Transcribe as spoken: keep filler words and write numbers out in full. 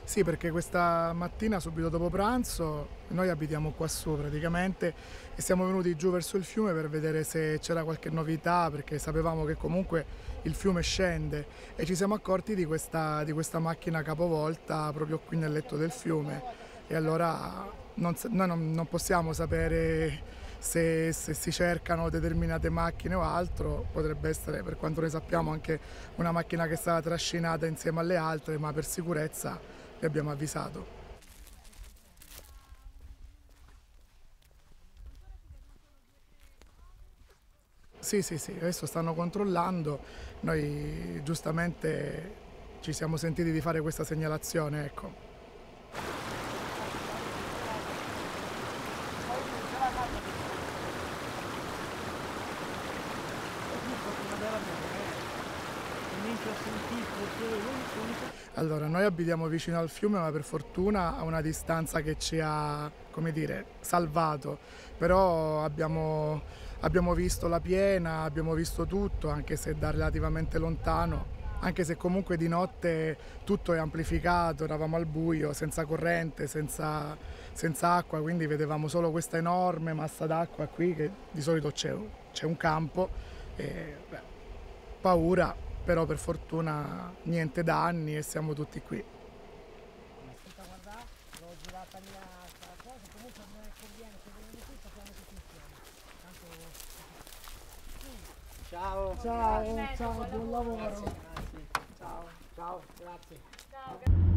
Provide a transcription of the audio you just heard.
Sì, perché questa mattina subito dopo pranzo noi abitiamo qua su praticamente e siamo venuti giù verso il fiume per vedere se c'era qualche novità, perché sapevamo che comunque il fiume scende e ci siamo accorti di questa, di questa macchina capovolta proprio qui nel letto del fiume e allora non, sa- noi non, non possiamo sapere se, se si cercano determinate macchine o altro, potrebbe essere per quanto ne sappiamo anche una macchina che è stata trascinata insieme alle altre, ma per sicurezza li abbiamo avvisato. Sì, sì, sì, adesso stanno controllando, noi giustamente ci siamo sentiti di fare questa segnalazione, ecco. Allora, noi abitiamo vicino al fiume, ma per fortuna a una distanza che ci ha, come dire, salvato. Però abbiamo, abbiamo visto la piena, abbiamo visto tutto, anche se da relativamente lontano, anche se comunque di notte tutto è amplificato, eravamo al buio, senza corrente, senza, senza acqua, quindi vedevamo solo questa enorme massa d'acqua qui, che di solito c'è c'è un campo, e beh, paura, però per fortuna niente danni e siamo tutti qui. Tutta guardare, l'ho girata mia sta cosa, comunque non è conviene, se vengono qui sappiamo tutti insieme. Tanto... Ciao! Ciao, ciao, buon lavoro! Grazie, grazie. Ciao, ciao, grazie. Ciao.